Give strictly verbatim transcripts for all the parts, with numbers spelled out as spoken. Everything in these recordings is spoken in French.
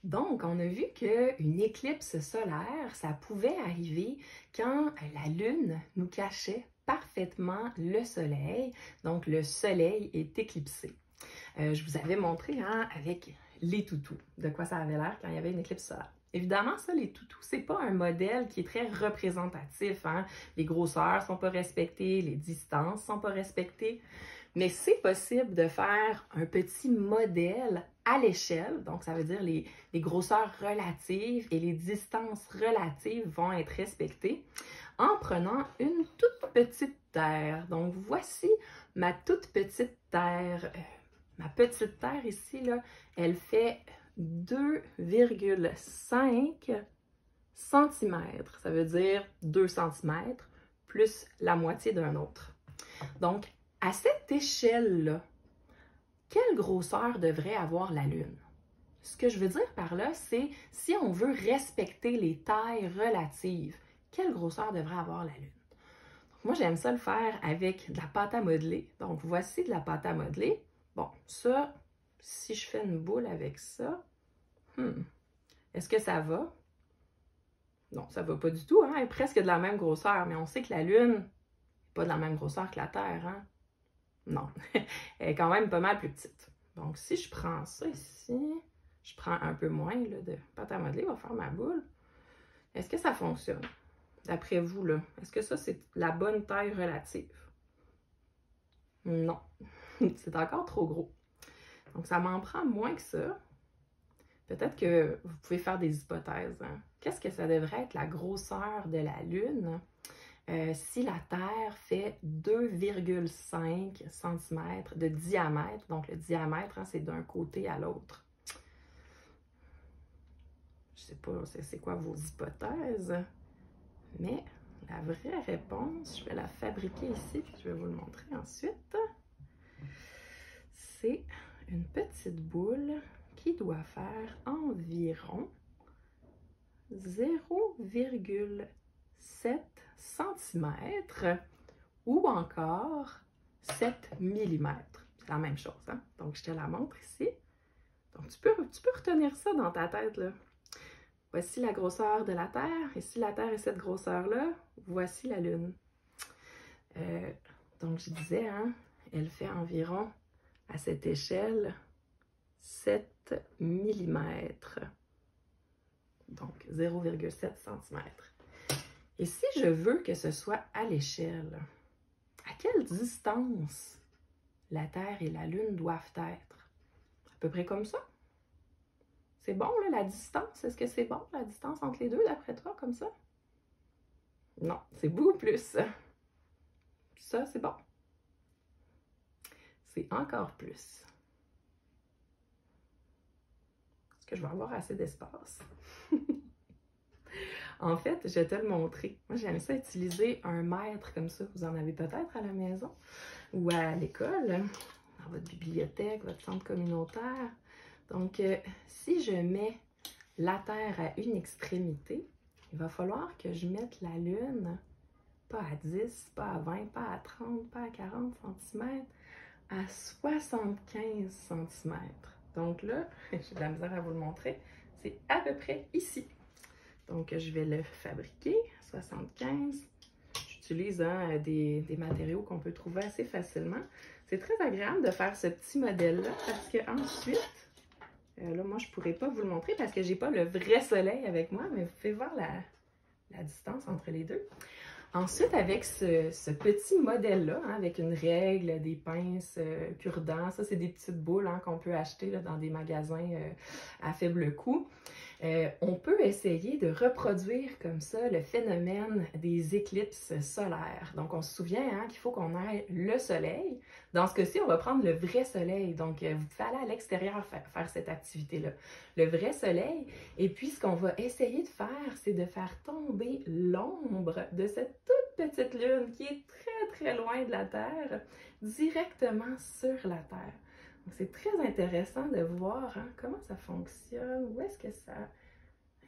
Donc, on a vu qu'une éclipse solaire, ça pouvait arriver quand la Lune nous cachait parfaitement le Soleil. Donc, le Soleil est éclipsé. Euh, je vous avais montré hein, avec les toutous de quoi ça avait l'air quand il y avait une éclipse solaire. Évidemment, ça, les toutous, c'est pas un modèle qui est très représentatif. Hein? Les grosseurs sont pas respectées, les distances sont pas respectées. Mais c'est possible de faire un petit modèle à l'échelle, donc ça veut dire les, les grosseurs relatives et les distances relatives vont être respectées en prenant une toute petite terre. Donc voici ma toute petite terre. Euh, ma petite terre ici, là, elle fait deux virgule cinq centimètres. Ça veut dire deux centimètres plus la moitié d'un autre. Donc, à cette échelle-là, quelle grosseur devrait avoir la Lune? Ce que je veux dire par là, c'est si on veut respecter les tailles relatives, quelle grosseur devrait avoir la Lune? Donc, moi, j'aime ça le faire avec de la pâte à modeler. Donc, voici de la pâte à modeler. Bon, ça, si je fais une boule avec ça, hmm, est-ce que ça va? Non, ça va pas du tout. Hein? Elle est presque de la même grosseur, mais on sait que la Lune n'est pas de la même grosseur que la Terre. Hein? Non, elle est quand même pas mal plus petite. Donc, si je prends ça ici, je prends un peu moins là, de pâte à modeler, on va faire ma boule. Est-ce que ça fonctionne? D'après vous, là, est-ce que ça, c'est la bonne taille relative? Non, c'est encore trop gros. Donc, ça m'en prend moins que ça. Peut-être que vous pouvez faire des hypothèses. Hein? Qu'est-ce que ça devrait être la grosseur de la Lune? Euh, si la Terre fait deux virgule cinq centimètres de diamètre, donc le diamètre, hein, c'est d'un côté à l'autre. Je ne sais pas c'est quoi vos hypothèses, mais la vraie réponse, je vais la fabriquer ici, puis je vais vous le montrer ensuite. C'est une petite boule qui doit faire environ zéro virgule sept centimètres ou encore sept millimètres. C'est la même chose, hein? Donc, je te la montre ici. Donc, tu peux, tu peux retenir ça dans ta tête, là. Voici la grosseur de la Terre. Et si la Terre est cette grosseur-là, voici la Lune. Euh, donc, je disais, hein, elle fait environ, à cette échelle, sept millimètres. Donc, zéro virgule sept centimètres. Et si je veux que ce soit à l'échelle, à quelle distance la Terre et la Lune doivent être? À peu près comme ça? C'est bon, là, la distance? Est-ce que c'est bon, la distance entre les deux, d'après toi, comme ça? Non, c'est beaucoup plus. Ça, c'est bon. C'est encore plus. Est-ce que je vais avoir assez d'espace? En fait, je vais te le montrer. Moi, j'aime ça utiliser un mètre comme ça. Vous en avez peut-être à la maison ou à l'école, dans votre bibliothèque, votre centre communautaire. Donc, euh, si je mets la Terre à une extrémité, il va falloir que je mette la Lune, pas à dix, pas à vingt, pas à trente, pas à quarante centimètres, à soixante-quinze centimètres. Donc là, j'ai de la misère à vous le montrer, c'est à peu près ici. Donc, je vais le fabriquer, soixante-quinze. J'utilise hein, des, des matériaux qu'on peut trouver assez facilement. C'est très agréable de faire ce petit modèle-là parce qu'ensuite, euh, là, moi, je ne pourrais pas vous le montrer parce que je n'ai pas le vrai soleil avec moi, mais vous pouvez voir la, la distance entre les deux. Ensuite, avec ce, ce petit modèle-là, hein, avec une règle, des pinces, euh, cure-dents, ça, c'est des petites boules hein, qu'on peut acheter là, dans des magasins euh, à faible coût. Euh, on peut essayer de reproduire comme ça le phénomène des éclipses solaires. Donc, on se souvient hein, qu'il faut qu'on ait le soleil. Dans ce cas-ci, on va prendre le vrai soleil. Donc, euh, vous pouvez aller à l'extérieur faire, faire cette activité-là. Le vrai soleil. Et puis, ce qu'on va essayer de faire, c'est de faire tomber l'ombre de cette toute petite lune qui est très, très loin de la Terre, directement sur la Terre. C'est très intéressant de voir hein, comment ça fonctionne, où est-ce que ça...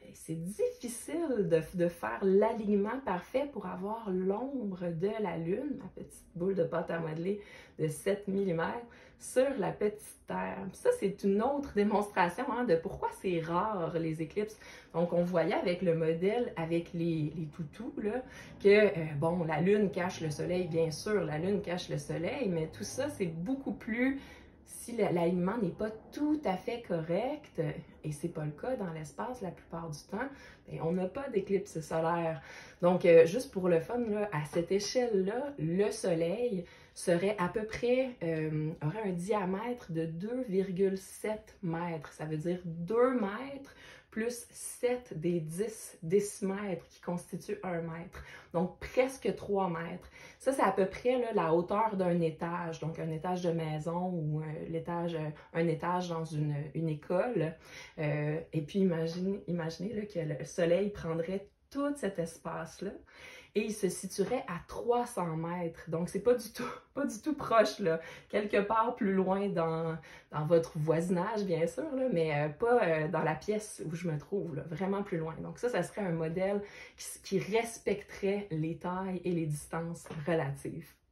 c'est difficile de, de faire l'alignement parfait pour avoir l'ombre de la Lune, ma petite boule de pâte à modeler de sept millimètres, sur la petite Terre. Puis ça, c'est une autre démonstration hein, de pourquoi c'est rare les éclipses. Donc, on voyait avec le modèle, avec les, les toutous, là, que, euh, bon, la Lune cache le Soleil, bien sûr, la Lune cache le Soleil, mais tout ça, c'est beaucoup plus... Si l'alignement n'est pas tout à fait correct, et c'est pas le cas dans l'espace la plupart du temps, bien, on n'a pas d'éclipse solaire. Donc, euh, juste pour le fun, là, à cette échelle-là, le Soleil serait à peu près, euh, aurait un diamètre de deux virgule sept mètres. Ça veut dire deux mètres plus sept des dix décimètres qui constituent un mètre. Donc, presque trois mètres. Ça, c'est à peu près là, la hauteur d'un étage, donc un étage de maison ou euh, l'étage, un étage dans une, une école. Euh, et puis, imaginez, imaginez là, que le Soleil prendrait tout cet espace-là et il se situerait à trois cents mètres. Donc, c'est pas du tout, pas du tout proche, là. Quelque part plus loin dans, dans votre voisinage, bien sûr, là, mais euh, pas euh, dans la pièce où je me trouve, là, vraiment plus loin. Donc, ça, ça serait un modèle qui, qui respecterait les tailles et les distances relatives.